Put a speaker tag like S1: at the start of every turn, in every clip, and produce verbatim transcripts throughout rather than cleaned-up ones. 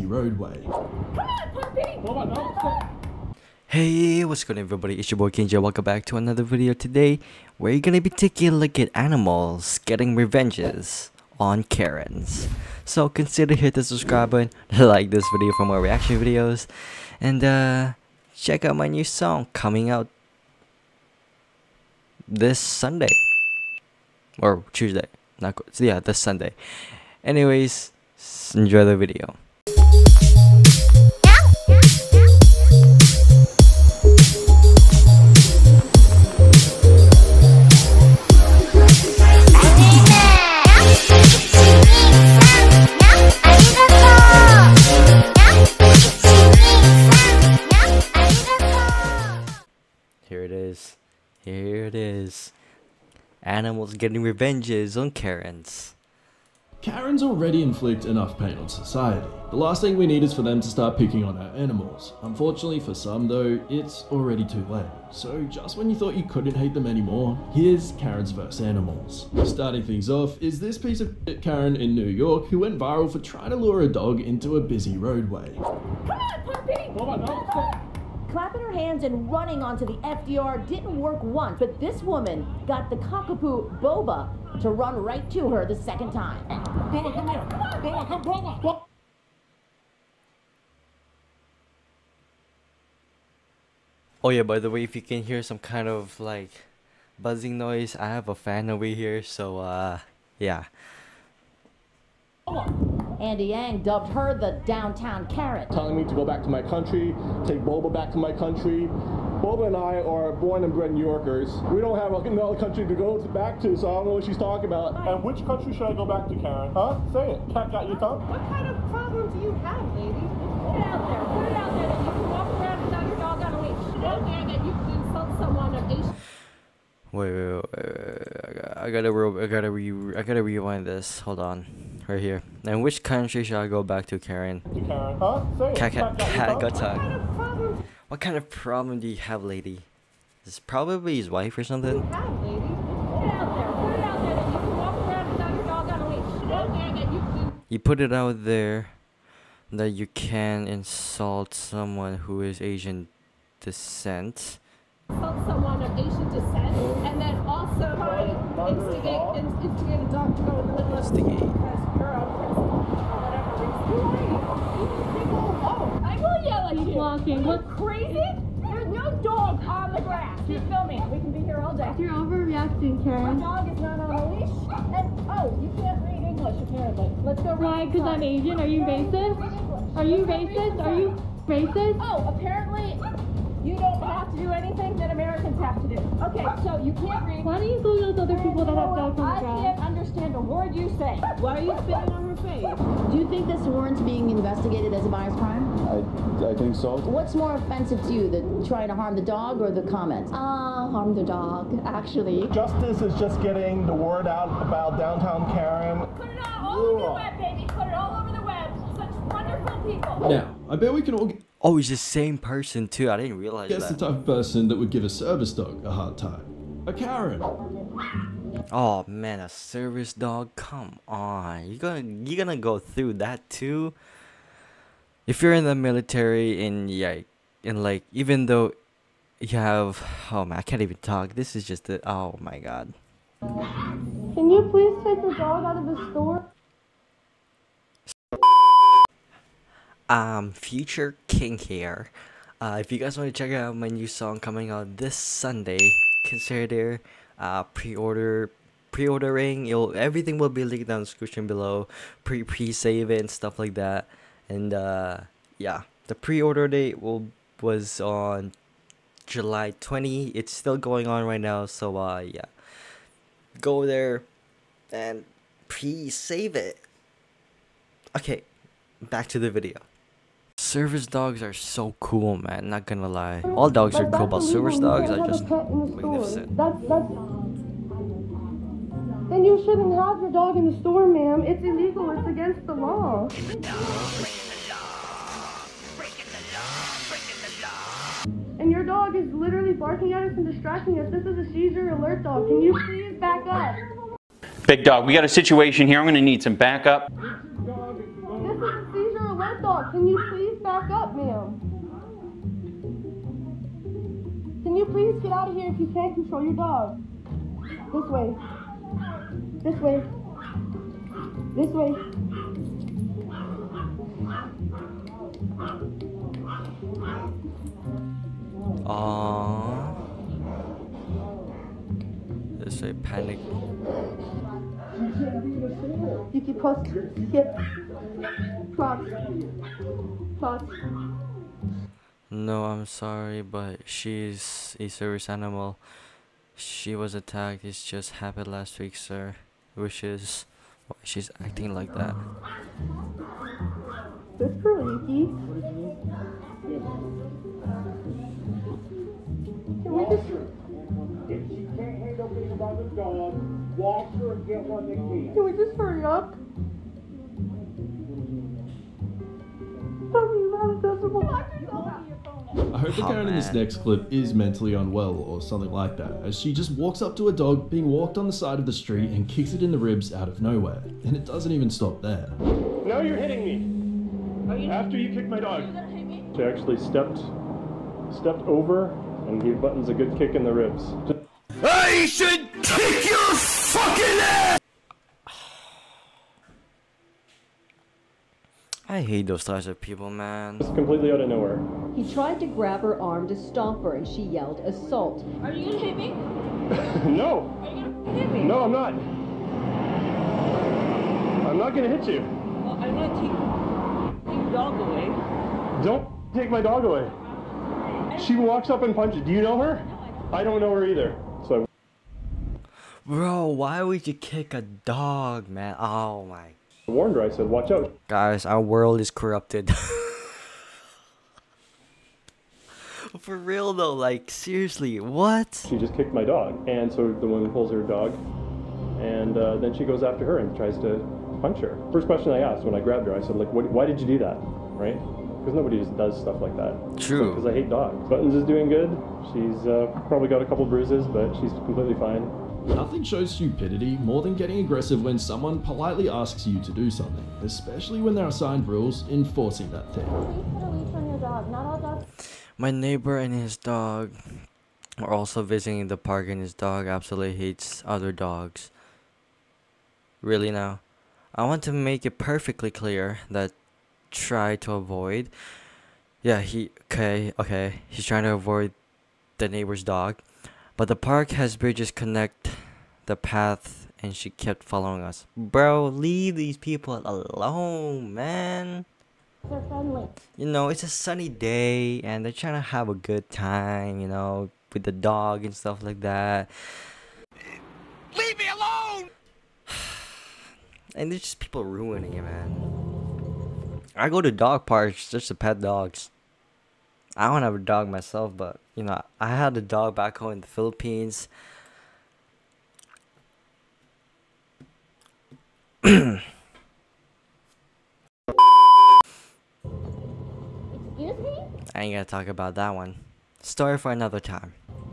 S1: roadway.
S2: Hey, what's going on everybody, it's your boy Kinja. Welcome back to another video. Today we're gonna be taking a look at animals getting revenges on Karens. So consider hit the subscribe button, like this video for more reaction videos, and uh, check out my new song coming out this Sunday or Tuesday. Not good. So yeah, this Sunday. Anyways, enjoy the video. Here it is. Here it is. Animals getting revenges on Karens.
S1: Karens already inflict enough pain on society. The last thing we need is for them to start picking on our animals. Unfortunately for some though, it's already too late. So just when you thought you couldn't hate them anymore, here's Karens versus animals. Starting things off is this piece of shit Karen in New York who went viral for trying to lure a dog into a busy roadway.
S3: Come on, puppy! Oh my God. Clapping her hands and running onto the F D R didn't work once, but this woman got the cockapoo Boba to run right to her the second time.
S4: Boba, come here. Boba, come, Boba.
S2: Oh yeah, by the way, if you can hear some kind of like buzzing noise, I have a fan over here, so uh yeah.
S3: Andy Yang dubbed her the downtown Karen.
S4: Telling me to go back to my country, take Boba back to my country. Boba and I are born and bred New Yorkers. We don't have another country to go to back to, so I don't know what she's talking about. And which country should I go back to, Karen? Huh? Say it. Cat got your tongue?
S5: What kind of problem do you have, lady? Put it out there. Put it out there that you can walk around without your dog on a leash. Put it out there that you can insult someone of Asian.
S2: Wait, wait, wait, wait. I gotta, I gotta, re I gotta rewind this. Hold on, right here. And which country should I go back to, Karen?
S4: To Karen, huh? Say it.
S2: Cat, cat, cat got
S5: What kind
S2: tongue.
S5: of problem
S2: What kind of problem do you have, lady? Is probably his wife or something?
S5: do you have, lady? Put it out there. Put it out there that you can walk around without your dog on a leash. Put it out there that you can.
S2: You put it out there that you can insult someone who is Asian descent.
S5: Insult someone of Asian descent, and then also instigate, in, instigate a dog to go in the middle of
S2: Instigate.
S5: because you're on principle or whatever reason. Who are you? People, oh, I will yell at you.
S6: Blocking.
S5: You're crazy? There's no dog on the grass. Keep filming. We can be here all day.
S6: You're overreacting,
S5: My
S6: Karen.
S5: dog is not on a leash. And oh, you can't read English apparently. Let's go read.
S6: Why? Because I'm Asian? Are you racist? Are you racist? Are you racist?
S5: Oh, apparently you don't have to do anything that Americans have to do. Okay, so you can't read.
S6: Why don't you go to those other people that have dogs on
S5: I
S6: the ground?
S5: can't understand a word you say. Why are you spitting on her face?
S3: Do you think this warrants being investigated as a bias crime?
S4: I, I think so.
S3: What's more offensive to you, the trying to harm the dog or the comments?
S6: Ah, harm the dog, actually.
S4: Justice is just getting the word out about downtown Karen.
S5: Put it all, all over the web, baby. Put it all over the web. Such wonderful people.
S1: Now, I bet we can all
S2: Oh, it's the same person too. I didn't realize
S1: guess the
S2: that.
S1: type of person that would give a service dog a hard time. A Karen.
S2: Oh man, a service dog. Come on, you gonna you gonna go through that too? If you're in the military and yeah, and like even though you have oh man, I can't even talk. This is just the oh my god.
S6: Can you please take the dog out of the store?
S2: Um, Future King here. Uh, if you guys want to check out my new song coming out this Sunday, consider uh pre-order pre-ordering. You'll everything will be linked down in the description below. Pre pre-save it and stuff like that. And uh yeah, the pre-order date will was on July twentieth. It's still going on right now, so uh yeah. Go there and pre-save it. Okay, back to the video. Service dogs are so cool, man. Not gonna lie. All dogs are cool, but service dogs are just magnificent.
S6: That's, that's... Then you shouldn't have your dog in the store, ma'am. It's illegal. It's against the law. And your dog is literally barking at us and distracting us. This is a seizure alert dog. Can you please back up?
S7: Big dog, we got a situation here. I'm going to need some backup.
S6: This is a seizure alert dog. dog. Can you please back up, ma'am? Can you please get out of here if you can't control your dog? This way. This way. This way.
S2: Aww. This way, panic.
S6: You keep close. Skip. Cross. Cross.
S2: No, I'm sorry, but she's a service animal. She was attacked. It just happened last week, sir. Which is why she's acting like that.
S6: This for Leaky. Can we just...
S7: If she can't handle being around the dog, walk her and get one that can.
S6: Can we just hurry up? Tell me about it,
S1: I hope the
S2: Oh,
S1: Karen in this
S2: man.
S1: next clip is mentally unwell or something like that, as she just walks up to a dog being walked on the side of the street and kicks it in the ribs out of nowhere. And it doesn't even stop there.
S4: Now you're hitting me. After you kicked my dog. She actually stepped, stepped over and gave Buttons a good kick in the ribs.
S8: I should kick your fucking ass!
S2: I hate those types of people, man.
S4: Just completely out of nowhere.
S3: He tried to grab her arm to stomp her, and she yelled assault.
S5: Are you gonna hit me?
S4: No.
S5: Are you gonna hit me?
S4: No, I'm not. I'm not gonna hit you.
S5: Well, I'm gonna take your dog away.
S4: Don't take my dog away. She walks up and punches. Do you know her? I don't know her either. So
S2: Bro, why would you kick a dog, man? Oh my.
S4: I warned her. I said, watch out.
S2: Guys, our world is corrupted. For real though, like seriously, what?
S4: She just kicked my dog. And so the woman pulls her dog. And uh, then she goes after her and tries to punch her. First question I asked when I grabbed her, I said, like, what, why did you do that? Right? Because nobody just does stuff like that.
S2: True.
S4: Because I hate dogs. Buttons is doing good. She's uh, probably got a couple bruises, but she's completely fine.
S1: Nothing shows stupidity more than getting aggressive when someone politely asks you to do something, especially when there are signed rules enforcing that thing.
S6: Please put a leash on your dog. Not all dogs.
S2: My neighbor and his dog are also visiting the park, and his dog absolutely hates other dogs. Really now? I want to make it perfectly clear that try to avoid. Yeah, he okay, okay. He's trying to avoid the neighbor's dog. But the park has bridges connect the path, and she kept following us. Bro, leave these people alone, man.
S6: They're friendly.
S2: You know, it's a sunny day and they're trying to have a good time, you know, with the dog and stuff like that.
S8: Leave me alone!
S2: And there's just people ruining it, man. I go to dog parks just to pet dogs. I don't have a dog myself, but, you know, I had a dog back home in the Philippines.
S6: Excuse me?
S2: I ain't gonna talk about that one. Story for another time.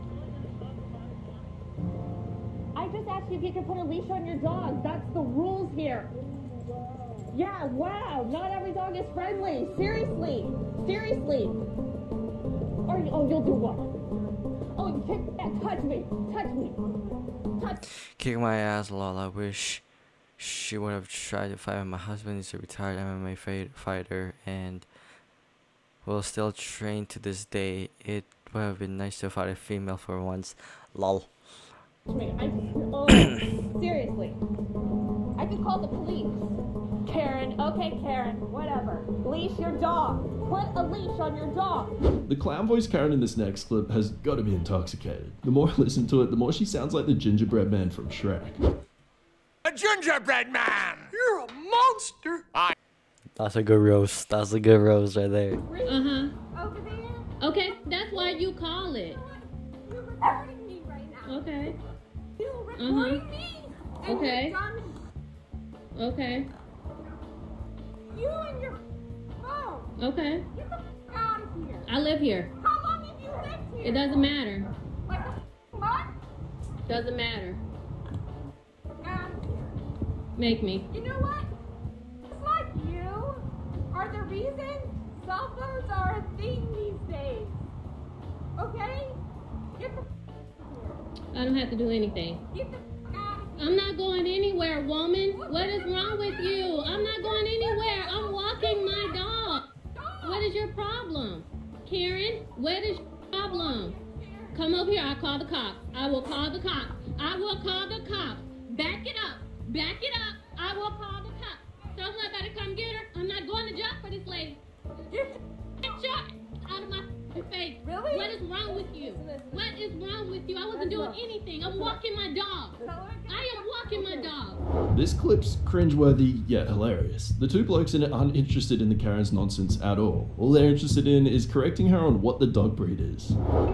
S3: I just asked you if you could put a leash on your dog. That's the rules here. Yeah, wow. Not every dog is friendly. Seriously. Seriously. Or, oh, you'll do what? Oh, you kick that. Touch me. Touch me. Touch.
S2: Kick my ass, lol. I wish she would have tried to fight. My husband is a retired M M A fight- fighter and will still train to this day. It would have been nice to fight a female for once. Lol.
S3: me. I, oh, seriously. I could call the police. Karen, okay, Karen, whatever. Leash your dog. Put a leash on your dog.
S1: The clown voice Karen in this next clip has got to be intoxicated. The more I listen to it, the more she sounds like the gingerbread man from Shrek.
S8: A gingerbread man! You're a monster! I
S2: That's a good roast. That's a good roast right there.
S5: Uh-huh.
S6: Over there?
S5: Okay, that's why you call it.
S6: You're recording me right now.
S5: Okay.
S6: You're recording
S5: Uh-huh.
S6: me? And
S5: Okay.
S6: you're done.
S5: Okay.
S6: You and your phone.
S5: Okay.
S6: Get the f*** out of here.
S5: I live here.
S6: How long have you lived here?
S5: It doesn't matter.
S6: Like a f- month?
S5: Doesn't matter.
S6: Out of here.
S5: Make me.
S6: You know what? Just like you are the
S5: reason, cell phones are a thing these days. Okay? Get the
S9: I don't have to do anything.
S5: get the out of
S9: I'm not going anywhere, woman. What is wrong with you? I'm not going anywhere. I'm walking my dog. What is your problem? Karen, what is your problem? Come over here. I'll call the cops. I will call the cops. I will call the cops. Back it up. Back it up. I will call the cops. Someone better come get her. I'm not going to jail for this lady. You're shot out of my face.
S5: Really?
S9: What is wrong with you? What is wrong with you? I wasn't doing anything. I'm walking my dog. I am walking my dog.
S1: This clip's cringeworthy yet hilarious. The two blokes in it aren't interested in the Karen's nonsense at all. All they're interested in is correcting her on what the dog breed is.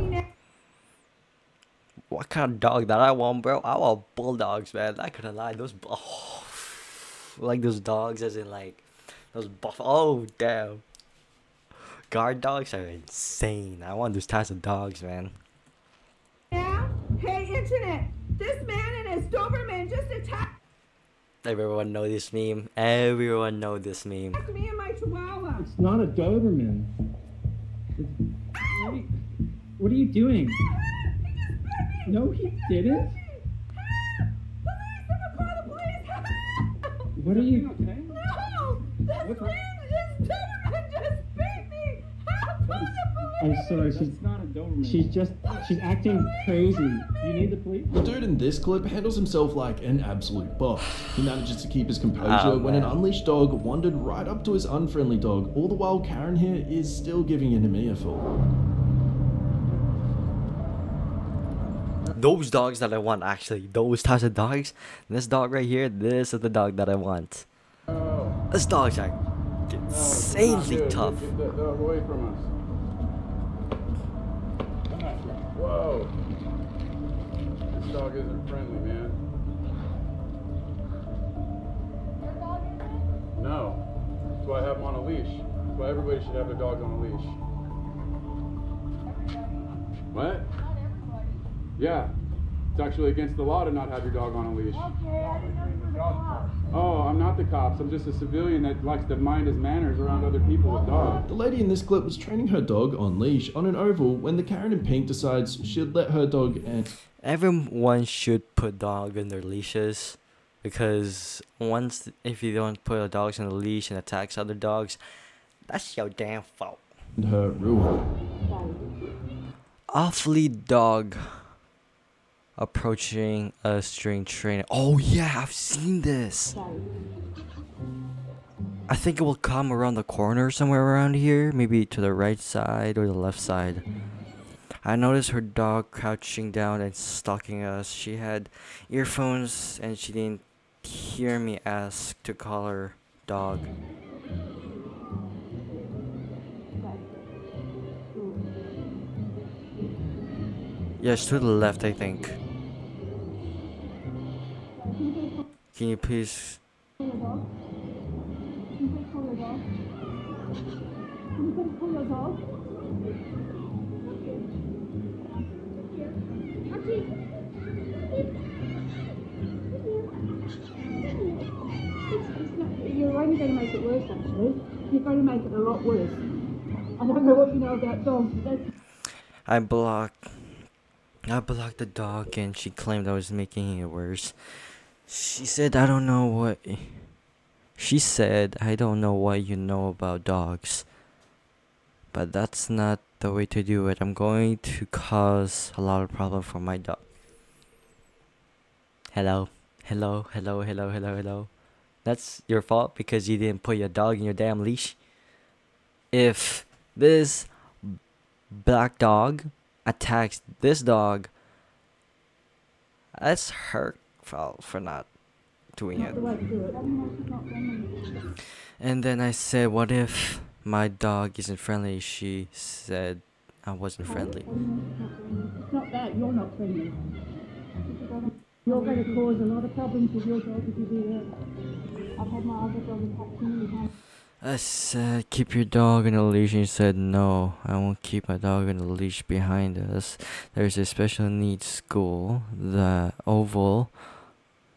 S2: What kind of dog that I want, bro? I want bulldogs, man. I couldn't lie. Those, oh, like those dogs, as in like those buff. Oh, damn. Guard dogs are insane. I want those types of dogs, man.
S6: Yeah? Hey, internet! This man and his Doberman just attacked
S2: Everyone know this meme. Everyone know this meme.
S6: me and my Chihuahua.
S10: It's not a Doberman. It's- What are you, what are you doing? No, he didn't.
S6: Police! Someone call the police!
S10: What are you?
S6: No! This
S10: What's
S6: man, his Doberman just beat me! Call the police!
S10: I'm sorry. She's not a Doberman. She's just. She's acting crazy. You need the police.
S1: The dude in this clip handles himself like an absolute boss. He manages to keep his composure
S2: Oh,
S1: when an
S2: man.
S1: unleashed dog wandered right up to his unfriendly dog, all the while Karen here is still giving him an earful.
S2: Those dogs that I want, actually. Those types of dogs. This dog right here, this is the dog that I want. This dog's are insanely tough.
S11: Get that dog away from us. Whoa. This dog isn't friendly, man. No. That's why I have them on a leash. That's why everybody should have their dogs on a leash. What? Yeah. It's actually against the law to not have your dog on a leash. Oh, I'm not the cops. I'm just a civilian that likes to mind his manners around other people with dogs.
S1: The lady in this clip was training her dog on leash on an oval when the Karen in pink decides she'd let her dog and
S2: Everyone should put dog in their leashes, because once if you don't put a dog on a leash and attacks other dogs, that's your damn fault.
S1: her ruin.
S2: Awfully dog approaching a string trainer. Oh yeah, I've seen this. I think it will come around the corner somewhere around here, maybe to the right side or the left side. I noticed her dog crouching down and stalking us. She had earphones and she didn't hear me ask to call her dog. Yes, to the left, I think. Can you please?
S6: You're only going to make it worse, actually. You're going to make it a lot worse. I don't know what you know about dogs, but that's...
S2: I blocked. I blocked the dog and she claimed I was making it worse. She said I don't know what. She said I don't know what you know about dogs. But that's not the way to do it. I'm going to cause a lot of problem for my dog. Hello, hello, hello, hello, hello, hello. That's your fault because you didn't put your dog in your damn leash. If this black dog attacks this dog, that's her fault for not doing it. And then I said, what if my dog isn't friendly? She said I wasn't friendly.
S6: It's not that, you're not friendly. You're going to cause a lot of problems with your dog if you do that. I've had my other dog attack too many times.
S2: I said, keep your dog on a leash, and he said, no, I won't keep my dog on a leash behind us. There's a special needs school, the Oval.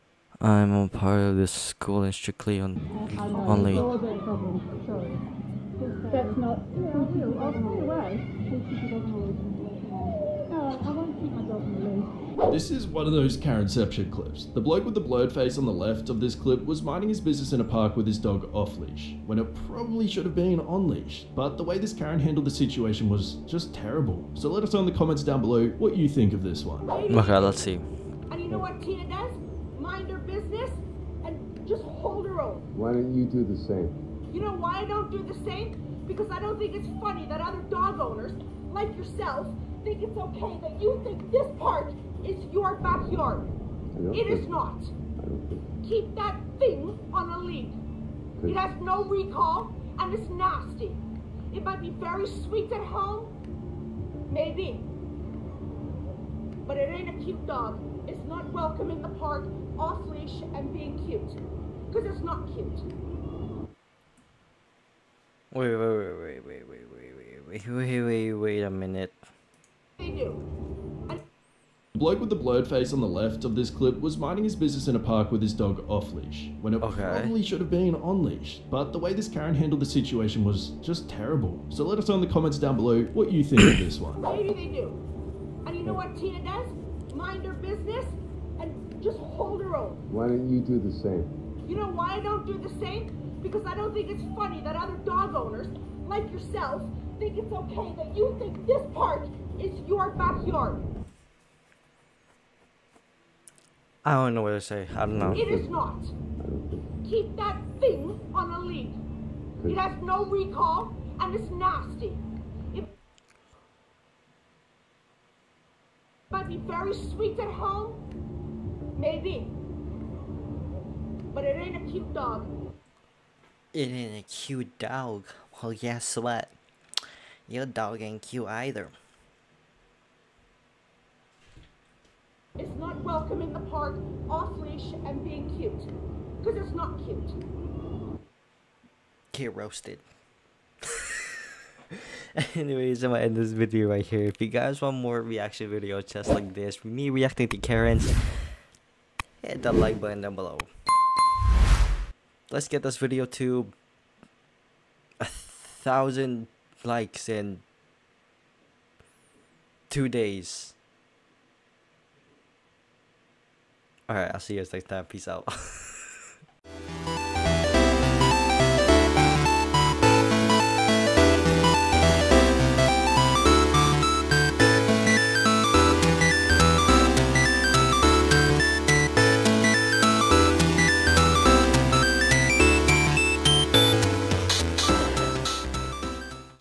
S2: I'm a part of this school and strictly on
S6: I know,
S2: only.
S6: it's all their problem, sorry. That's not. Yeah, I will. I'll stay away. No, I won't keep my dog on the leash.
S1: This is one of those Karenception clips. The bloke with the blurred face on the left of this clip was minding his business in a park with his dog off leash, when it probably should have been on leash. But the way this Karen handled the situation was just terrible. So let us know in the comments down below what you think of this one.
S2: Okay, let's see.
S3: And you know what Tina does? Mind her business and just hold her own.
S12: Why don't you do the same?
S3: You know why I don't do the same? Because I don't think it's funny that other dog owners, like yourself, think it's okay that you think this part is your backyard. It is not. Keep that thing on a lead. It has no recall and it's nasty. It might be very sweet at home, maybe, but it ain't a cute dog. It's not welcome in the park, off leash and being cute, because it's not cute.
S2: Wait, wait, wait, wait, wait, wait, wait, wait, wait, wait, wait a minute.
S3: They do.
S1: The bloke with the blurred face on the left of this clip was minding his business in a park with his dog off leash, when it
S2: Okay.
S1: probably should have been on leash. But the way this Karen handled the situation was just terrible. So let us know in the comments down below what you think of this one.
S3: Maybe they do. And you know what Tina does? Mind her business and just hold her own.
S12: Why don't you do the same?
S3: You know why I don't do the same? Because I don't think it's funny that other dog owners, like yourself, think it's okay that you think this part is your backyard.
S2: I don't know what to say. I don't know.
S3: It is not. Keep that thing on a lead. It has no recall and it's nasty. It might be very sweet at home, maybe, but it ain't a cute dog.
S2: It ain't a cute dog. Well, guess what? Your dog ain't cute either.
S3: It's not welcome in the park, off leash and being cute, because it's not cute.
S2: Get roasted. Anyways, I'm gonna end this video right here. If you guys want more reaction videos just like this, me reacting to Karens, hit the like button down below. Let's get this video to a thousand likes in two days. Alright, I'll see you guys next time. Peace out.